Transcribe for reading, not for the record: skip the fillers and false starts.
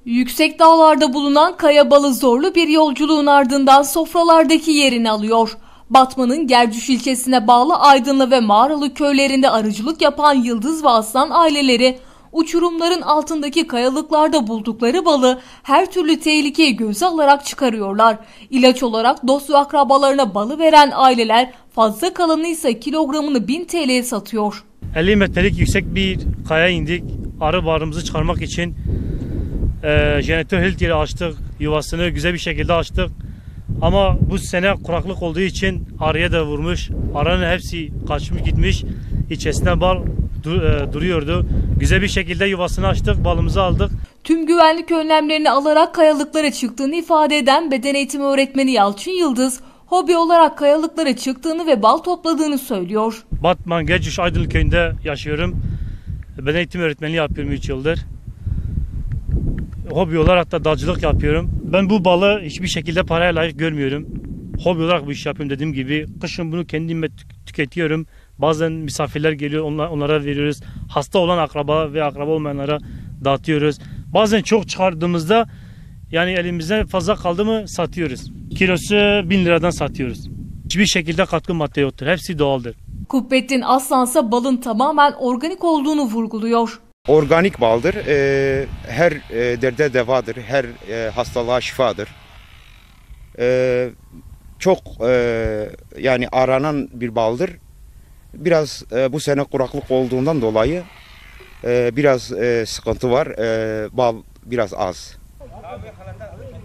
Yüksek dağlarda bulunan kaya balı zorlu bir yolculuğun ardından sofralardaki yerini alıyor. Batman'ın Gercüş ilçesine bağlı Aydınlı ve Mağaralı köylerinde arıcılık yapan Yıldız ve Aslan aileleri uçurumların altındaki kayalıklarda buldukları balı her türlü tehlikeyi göze alarak çıkarıyorlar. İlaç olarak dost ve akrabalarına balı veren aileler fazla kalanı ise kilogramını 1000 TL'ye satıyor. 50 metrelik yüksek bir kaya indik. Arı barımızı çıkarmak için jeneratör hiltiri açtık. Yuvasını güzel bir şekilde açtık. Ama bu sene kuraklık olduğu için arıya da vurmuş. Arının hepsi kaçmış gitmiş. İçerisinde bal duruyordu. Güzel bir şekilde yuvasını açtık, balımızı aldık. Tüm güvenlik önlemlerini alarak kayalıklara çıktığını ifade eden beden eğitimi öğretmeni Yalçın Yıldız, hobi olarak kayalıklara çıktığını ve bal topladığını söylüyor. Batman Gercüş Aydınlı köyünde yaşıyorum. Beden eğitimi öğretmenliği yapıyorum 3 yıldır. Hobi olarak da dağcılık yapıyorum. Ben bu balı hiçbir şekilde paraya layık görmüyorum. Hobi olarak bu işi yapıyorum dediğim gibi. Kışın bunu kendime tüketiyorum. Bazen misafirler geliyor, onlara veriyoruz. Hasta olan akraba ve akraba olmayanlara dağıtıyoruz. Bazen çok çıkardığımızda yani elimizde fazla kaldı mı satıyoruz. Kilosu 1000 liradan satıyoruz. Hiçbir şekilde katkı madde yoktur. Hepsi doğaldır. Kubbettin Aslansa balın tamamen organik olduğunu vurguluyor. Organik baldır. Her derde devadır. Her hastalığa şifadır. Çok yani aranan bir baldır. Biraz bu sene kuraklık olduğundan dolayı biraz sıkıntı var. Bal biraz az.